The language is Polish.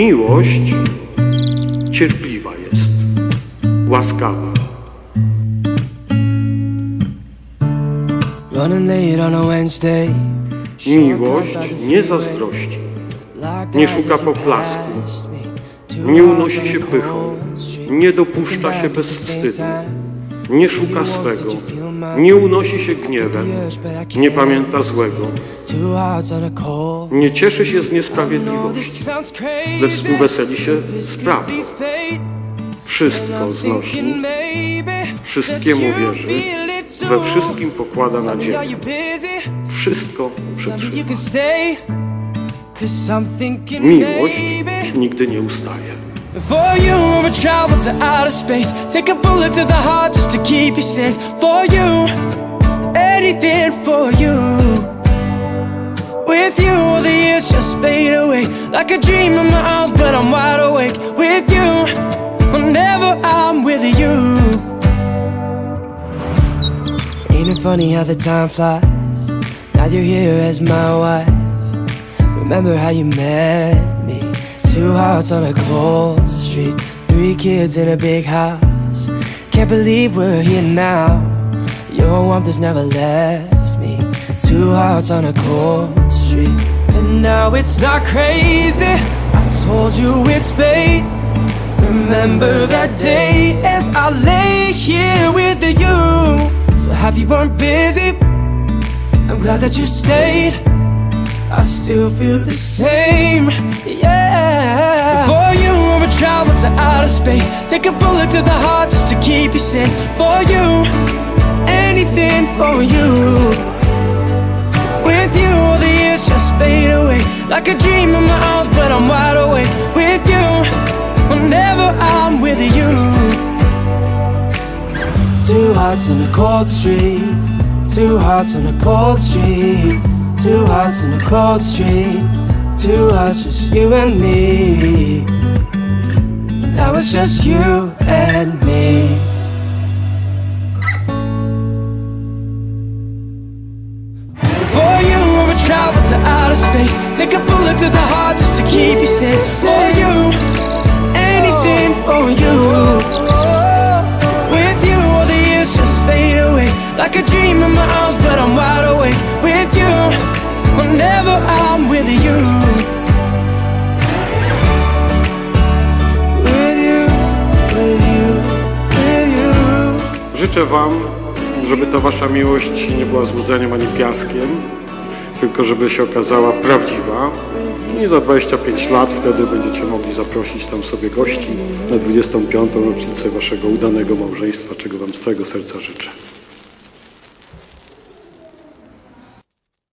Miłość cierpliwa jest, łaskawa. Miłość nie zazdrości, nie szuka poklasku, nie unosi się pychą, nie dopuszcza się bezwstydu, nie szuka swego, nie unosi się gniewem, nie pamięta złego, nie cieszy się z niesprawiedliwości, lecz współweseli się z prawdą. Wszystko znosi, wszystkiemu wierzy, we wszystkim pokłada nadzieję. Wszystko przetrzyma. Miłość nigdy nie ustaje. For you, I'ma travel to outer space. Take a bullet to the heart just to keep you safe. For you, anything for you. With you, all the years just fade away. Like a dream in my arms, but I'm wide awake. With you, whenever I'm with you. Ain't it funny how the time flies? Now you're here as my wife. Remember how you met me? 2 hearts on a cold street, 3 kids in a big house. Can't believe we're here now. Your warmth has never left me. 2 hearts on a cold street. And now it's not crazy, I told you it's fate. Remember that day as I lay here with you. So happy you weren't busy, I'm glad that you stayed. I still feel the same, yeah. For you, I'ma travel to outer space. Take a bullet to the heart just to keep you safe. For you, anything for you. With you, all the years just fade away. Like a dream in my arms, but I'm wide awake. With you, whenever I'm with you. 2 hearts on a cold street, 2 hearts on a cold street. 2 hearts on a cold street, 2 hearts, just you and me. Now it's just you and me. For you, I'ma travel to outer space. Take a bullet to the heart just to keep you safe. For you, anything for you. With you, all the years just fade away. Like a dream in my arms, but I'm wide awake. With you, whenever I'm with you. With you, with you, with you. Życzę wam, żeby ta wasza miłość nie była złudzeniem ani piaskiem, tylko żeby się okazała prawdziwa. I za 25 lat wtedy będziecie mogli zaprosić tam sobie gości na 25. rocznicę waszego udanego małżeństwa, czego wam z całego serca życzę.